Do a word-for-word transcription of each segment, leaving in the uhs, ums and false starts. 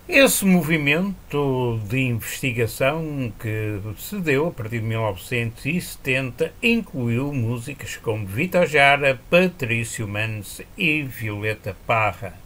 Esse movimento de investigação que se deu a partir de mil novecentos e setenta incluiu músicas como Vitor Jara, Patrício Manes e Violeta Parra.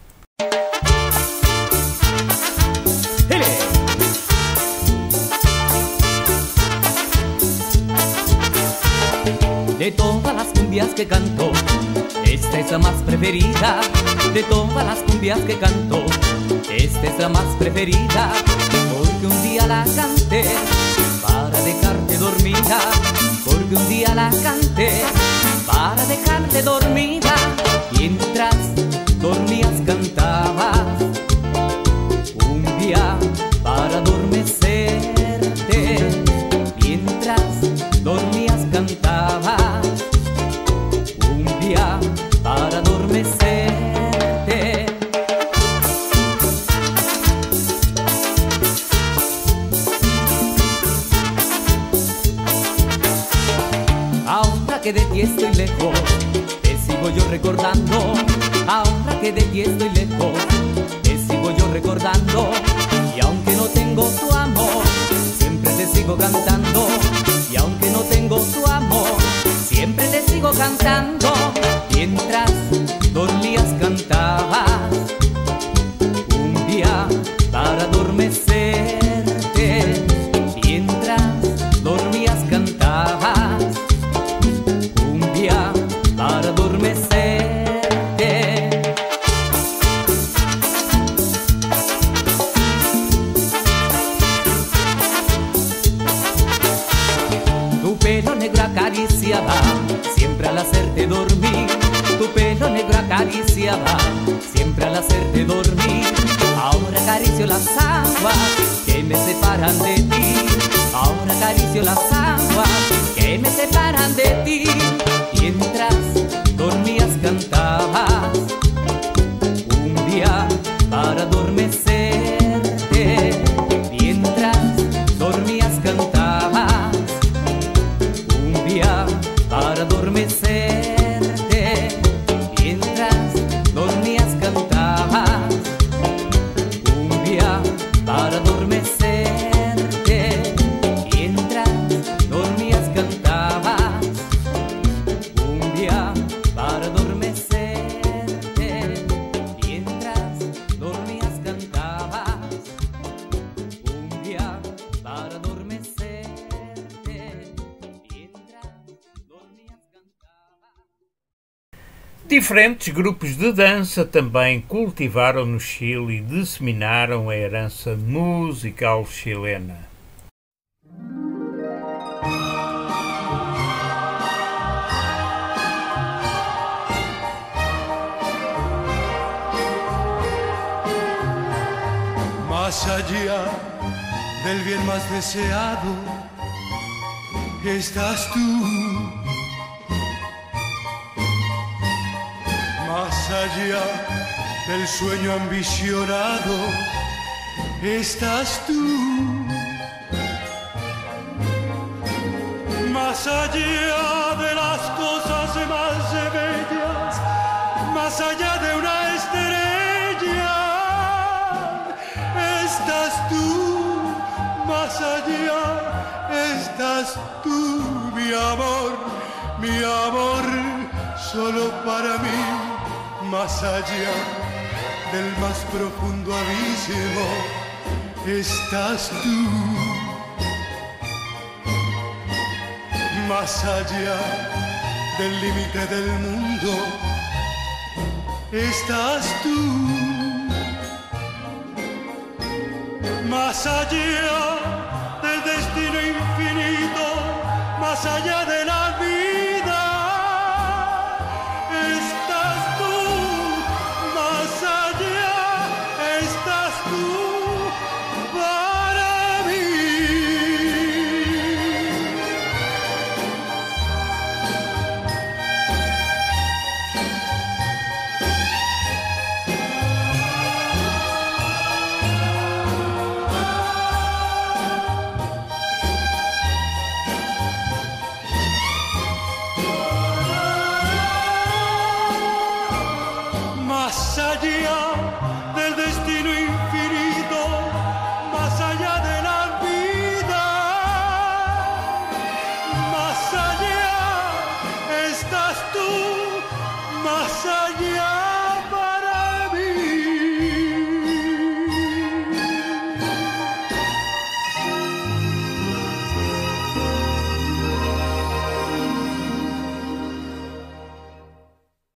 De todas las cumbias que cantó, esta es la más preferida. De todas las cumbias que cantó, esta es la más preferida. Porque un día la canté para dejarte dormida. Porque un día la canté para dejarte dormida. Mientras dormías cantabas cumbia para adormecerte. Mientras dormías cantabas cumbia para adormecerte. Ahora que de ti estoy lejos, te sigo yo recordando. Ahora que de ti estoy lejos, te sigo yo recordando. Y aunque no tengo tu amor, siempre te sigo cantando. Y aunque no tengo tu amor, siempre te sigo cantando. Mientras dormías cantabas cumbia para adormecerte. Mientras dormías cantabas cumbia para adormecerte. Tu pelo negro acariciaba siempre al hacerte dormir. Tu pelo negro acariciaba siempre al hacerte dormir. Ahora acaricio las aguas que me separan de ti. Ahora acaricio las aguas que me separan de ti. Mientras dormías cantabas cumbia para adormecerte. Mientras dormías cantabas cumbia para adormecerte. Mientras dormías cantabas cumbia para adormecerte. Mientras dormías cantabas cumbia para adormecerte. Mientras dormías cantabas cumbia para adormecerte. Mientras dormías cantabas. Diferentes grupos de dança também cultivaram no Chile e disseminaram a herança musical chilena. Más allá del bien más deseado, estás tú. Más allá del sueño ambicionado, estás tú. Más allá de las cosas más bellas, más allá de una estrella, estás tú. Más allá estás tú, mi amor, mi amor, solo para mí. Más allá del más profundo abismo, estás tú. Más allá del límite del mundo, estás tú. Más allá del destino infinito, más allá de la vida, estás tú. Más allá estás tú para mí. más